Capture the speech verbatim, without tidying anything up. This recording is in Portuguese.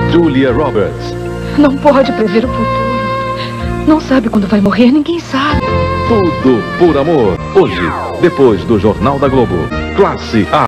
Julia Roberts. Não pode prever o futuro. Não sabe quando vai morrer, ninguém sabe. Tudo por amor. Hoje, depois do Jornal da Globo. Classe A.